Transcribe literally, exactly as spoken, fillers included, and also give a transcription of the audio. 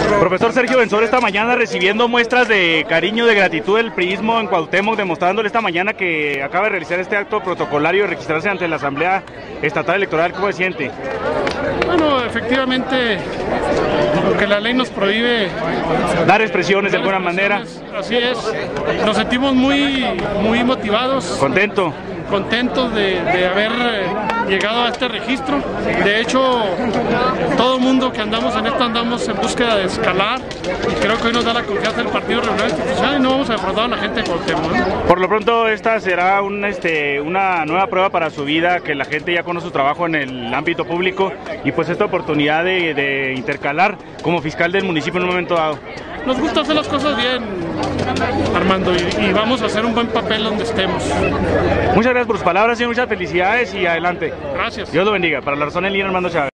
Profesor Sergio Benzor, esta mañana recibiendo muestras de cariño, de gratitud del priismo en Cuauhtémoc, demostrándole esta mañana que acaba de realizar este acto protocolario de registrarse ante la Asamblea Estatal Electoral. ¿Cómo se siente? Bueno, efectivamente, porque la ley nos prohíbe dar expresiones de alguna manera. Así es, nos sentimos muy, muy motivados. Contento. Contentos de, de haber llegado a este registro. De hecho, todo el mundo que andamos en esto andamos en búsqueda de escalar, y creo que hoy nos da la confianza del Partido Revolucionario Institucional y no vamos a defraudar a la gente de Cuauhtémoc, ¿no? Por lo pronto esta será un, este, una nueva prueba para su vida, que la gente ya conoce su trabajo en el ámbito público y pues esta oportunidad de, de intercalar como fiscal del municipio en un momento dado. Nos gusta hacer las cosas bien, Armando, y, y vamos a hacer un buen papel donde estemos. Muchas gracias por sus palabras y muchas felicidades y adelante. Gracias. Dios lo bendiga. Para La Razón, en línea, Armando Chávez.